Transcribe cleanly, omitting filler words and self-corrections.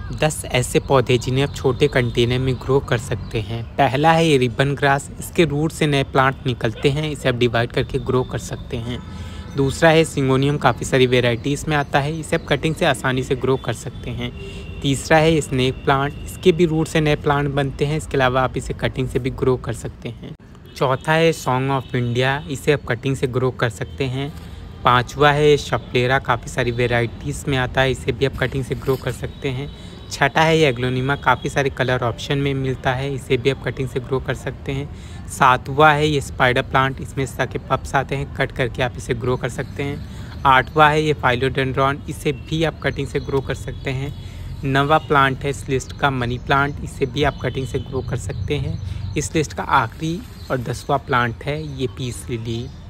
10 ऐसे पौधे जिन्हें आप छोटे कंटेनर में ग्रो कर सकते हैं। पहला है ये रिबन ग्रास। इसके रूट से नए प्लांट निकलते हैं, इसे आप डिवाइड करके ग्रो कर सकते हैं। दूसरा है सिंगोनियम, काफ़ी सारी वेराइटीज़ में आता है, इसे आप कटिंग से आसानी से ग्रो कर सकते हैं। तीसरा है स्नेक प्लांट, इसके भी रूट से नए प्लांट बनते हैं, इसके अलावा आप इसे कटिंग से भी ग्रो कर सकते हैं। चौथा है सॉन्ग ऑफ इंडिया, इसे आप कटिंग से ग्रो कर सकते हैं। पांचवा है शपलेरा, काफ़ी सारी वेराइटीज़ में आता है, इसे भी आप कटिंग से ग्रो कर सकते हैं। छठा है ये एग्लोनिमा, काफ़ी सारे कलर ऑप्शन में मिलता है, इसे भी आप कटिंग से ग्रो कर सकते हैं। सातवां है ये स्पाइडर प्लांट, इसमें इस तरह के पप्स आते हैं, कट करके आप इसे ग्रो कर सकते हैं। आठवां है ये फाइलोडेंड्रॉन, इसे भी आप कटिंग से ग्रो कर सकते हैं। नवा प्लांट है इस लिस्ट का मनी प्लांट, इसे भी आप कटिंग से ग्रो कर सकते हैं। इस लिस्ट का आखिरी और 10वां प्लांट है ये पीस लिली।